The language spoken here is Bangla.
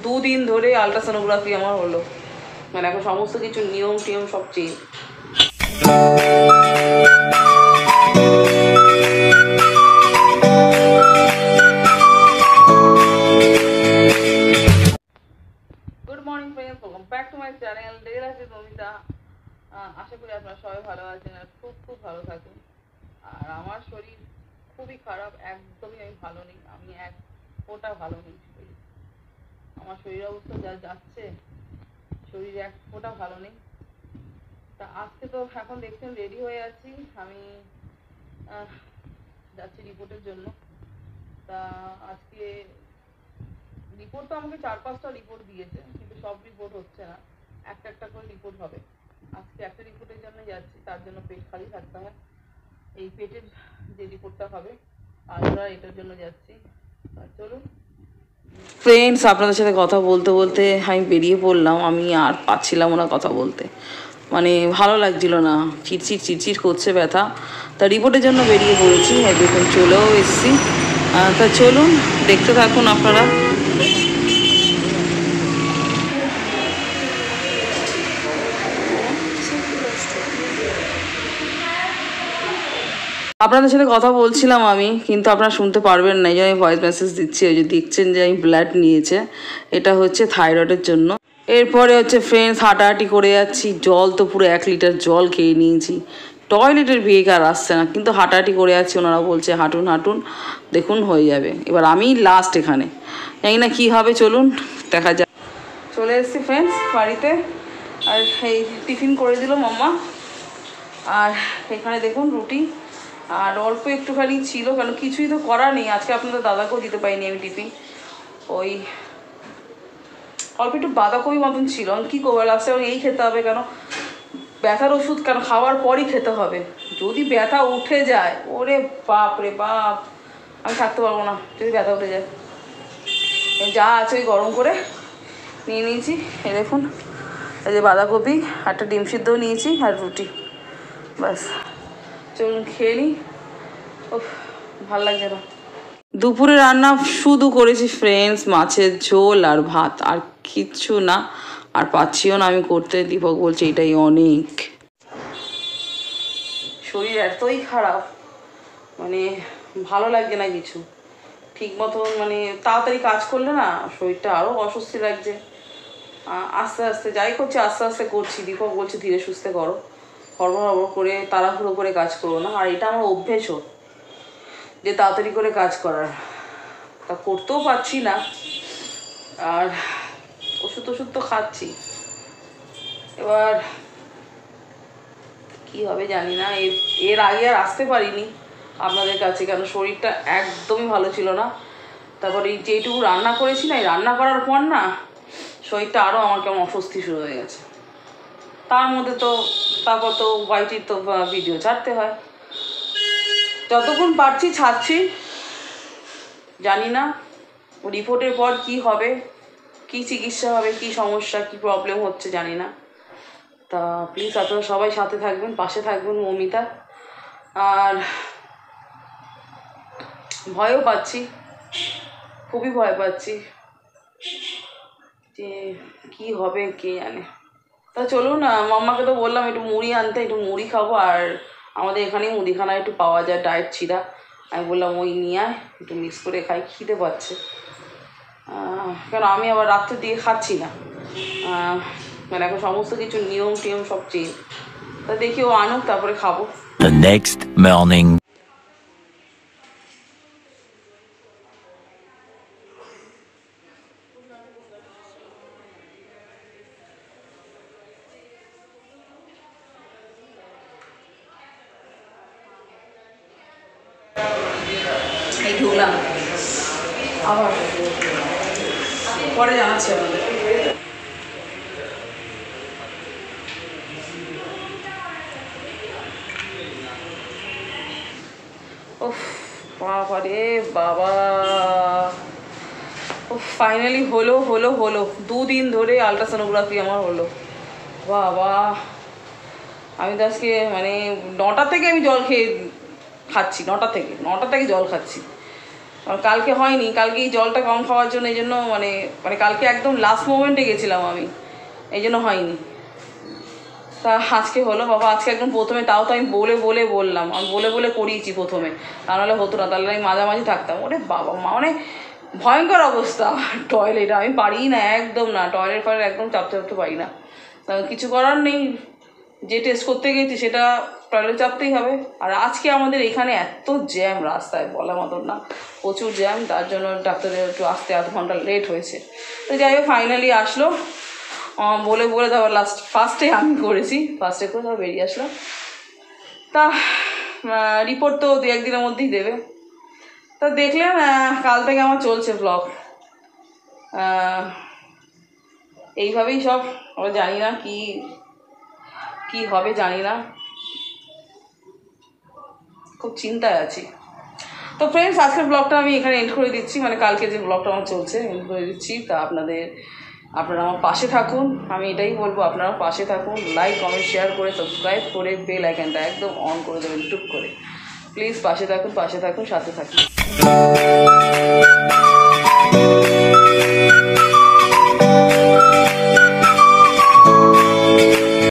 দুদিন ধরে আল্ট্রাসোনোগ্রাফি আমার হলো, মানে এখন সমস্ত কিছু নিয়ম টিয়ম সব change. Good morning friends, welcome back to my channel day life with Momita. আশা করি আপনারা সবাই ভালো আছেন আর খুব খুব ভালো থাকুন। আর আমার শরীর খুবই খারাপ, একদমই আমি ভালো নেই, আমি এক ফোঁটা ভালো নেই। আমার শরীর অবস্থা যা যাচ্ছে, শরীরে এক ফোঁটা ভালো নেই। তা আজকে তো এখন দেখছেন রেডি হয়ে আছি, আমি যাচ্ছি রিপোর্টের জন্য। তা আজকে রিপোর্ট তো আমাকে 4-5টা রিপোর্ট দিয়েছে, কিন্তু সব রিপোর্ট হচ্ছে না, একটা একটা করে রিপোর্ট হবে। আজকে একটা রিপোর্টের জন্য যাচ্ছি, তার জন্য পেট খালি থাকতে হয়। এই পেটের যে রিপোর্টটা হবে আলট্রা, এটার জন্য যাচ্ছি। চলুন ফ্রেন্ডস, আপনাদের সাথে কথা বলতে বলতে আমি বেরিয়ে পড়লাম। আমি আর পাচ্ছিলাম না কথা বলতে, মানে ভালো লাগছিল না, চিরচির করছে ব্যথা। তা রিপোর্টের জন্য বেরিয়ে পড়েছি, দেখুন চলেও এসছি। তা চলুন দেখতে থাকুন আপনারা। আপনাদের সাথে কথা বলছিলাম আমি, কিন্তু আপনারা শুনতে পারবেন না, এই জন্য আমি ভয়েস মেসেজ দিচ্ছি। ওই যে দেখছেন যে আমি ব্লাড নিয়েছে, এটা হচ্ছে থাইরয়েডের জন্য। এরপরে হচ্ছে ফ্রেন্ডস হাঁটাহাঁটি করে যাচ্ছি, জল তো পুরো 1 লিটার জল খেয়ে নিয়েছি। টয়লেটের বেকার আসছে না, কিন্তু হাঁটাহাঁটি করে যাচ্ছি। ওনারা বলছে হাঁটুন হাঁটুন, দেখুন হয়ে যাবে। এবার আমি লাস্ট এখানে, জানি না কী হবে, চলুন দেখা যাক। চলে এসেছি ফ্রেন্ডস বাড়িতে, আর এই টিফিন করে দিল মাম্মা। আর এখানে দেখুন রুটি আর অল্প একটুখানি ছিল, কেন কিছুই তো করার নেই। আজকে আপনাদের দাদাকেও দিতে পারিনি আমি টিফিন, ওই অল্প একটু বাঁধাকপি মতন ছিল। আমি কী করবো, লাস্টে এই খেতে হবে, কেন ব্যথার ওষুধ কেন খাওয়ার পরই খেতে হবে। যদি ব্যথা উঠে যায়, ওরে বাপ রে বাপ, আমি থাকতে পারবো না যদি ব্যথা উঠে যায়। যা আছে ওই গরম করে নিয়ে নিয়েছি। এই দেখুন, এই যে বাঁধাকপি, একটা ডিম সিদ্ধও নিয়েছি আর রুটি, ব্যাস। চলুন খেয়ে নিই, ওহ ভাল লাগছে না। দুপুরে রান্না শুধু করেছি ফ্রেন্ডস মাছের ঝোল আর ভাত, আর কিচ্ছু না, আর পাচ্ছিও না আমি করতে। দীপক বলছে এটাই অনেক। শরীর এতই খারাপ, মানে ভালো লাগছে না কিছু ঠিক মতন, মানে তাড়াতাড়ি কাজ করলে না শরীরটা আরও অস্বস্তি লাগছে। আস্তে আস্তে যাই করছি, আস্তে আস্তে করছি। দীপক বলছে ধীরে সুস্থে করো, হড়বড় করে তাড়াহুড়ো করে কাজ করো না। আর এটা আমার অভ্যেসও যে তাড়াতাড়ি করে কাজ করার, তা করতেও পারছি না। আর ওষুধ তো খাচ্ছি, এবার কি হবে জানি না। এর আগে আর আসতে পারিনি আপনাদের কাছে, কেন শরীরটা একদমই ভালো ছিল না। তারপর এই যেটুকু রান্না করেছি না, এই রান্না করার পর না শরীরটা আরও আমার কেমন অস্বস্তি শুরু হয়ে গেছে। তার মধ্যে তো তারপর তো ওয়াইটির তো ভিডিও ছাড়তে হয়, যতক্ষণ পারছি ছাড়ছি। জানি না রিপোর্টের পর কি হবে, কি চিকিৎসা হবে, কি সমস্যা, কি প্রবলেম হচ্ছে জানি না। তা প্লিজ আপনারা সবাই সাথে থাকবেন, পাশে থাকবেন মমিতা। আর ভয়ও পাচ্ছি, খুবই ভয় পাচ্ছি যে কি হবে কে জানে। তা চলুন, মাম্মাকে তো বললাম একটু মুড়ি আনতে, একটু মুড়ি খাবো। আর আমাদের এখানেই মুদিখানা একটু পাওয়া যায়, ডায়েট চিরা। আমি বললাম ওই নিয়ে আয়, একটু মিক্স করে খাই, খিদে পাচ্ছে। কেন আমি আবার রাত্রের দিকে খাচ্ছি না, মানে এখন সমস্ত কিছু নিয়ম টিয়ম সব চেঞ্জ। তা দেখি ও আনুক, তারপরে খাবো। The next morning. এই ঢুকলাম, আবার পরে জানাচ্ছি আপনাদের। ওফ বাবা রে বাবা, ও ফাইনালি হলো 2 দিন ধরে আল্ট্রাসোনোগ্রাফি আমার হলো। বাবা, আমি তো আজকে মানে 9টা থেকে আমি জল খাচ্ছি, 9টা থেকে জল খাচ্ছি। আর কালকে হয়নি, কালকে এই জলটা কম খাওয়ার জন্য, এই জন্য মানে কালকে একদম লাস্ট মোমেন্টে গেছিলাম আমি, এই জন্য হয়নি। তা আজকে হলো বাবা, আজকে একদম প্রথমে, তাও তো আমি বললাম, আমি বলে করিয়েছি প্রথমে, তা নাহলে হতো না, তাহলে আমি মাঝামাঝি থাকতাম। ওরে বাবা মা, মানে ভয়ঙ্কর অবস্থা টয়লেট, আমি পারি না একদম না, টয়লেট একদম চাপতে পারি না। কিছু করার নেই, যে টেস্ট করতে গেছি সেটা টয়লেট চাপতেই হবে। আর আজকে আমাদের এখানে এত জ্যাম রাস্তায়, বলা মতন না, প্রচুর জ্যাম, তার জন্য ডাক্তারদের একটু আসতে আধ ঘন্টা লেট হয়েছে। তো যাই হোক ফাইনালি আসলো, বলে তারপর ফার্স্টে আমি করেছি, ফার্স্টে করে তারপর বেরিয়ে আসলাম। তা রিপোর্ট তো 2-1 দিনের মধ্যেই দেবে। তা দেখলেন কাল থেকে আমার চলছে ব্লগ, এইভাবেই সব। আমরা জানি না কি হবে, জানি না, খুব চিন্তায় আছি। তো ফ্রেন্ডস, আজকের ব্লগটা আমি এখানে এন্ড করে দিচ্ছি, মানে কালকে যে ব্লগটা আমার চলছে এন্ড করে দিচ্ছি। তা আপনারা আমার পাশে থাকুন, আমি এটাই বলবো, আপনারা পাশে থাকুন, লাইক কমেন্ট শেয়ার করে সাবস্ক্রাইব করে বেল আইকনটা একদম অন করে দেবেন টুক করে। প্লিজ পাশে থাকুন, সাথে থাকুন।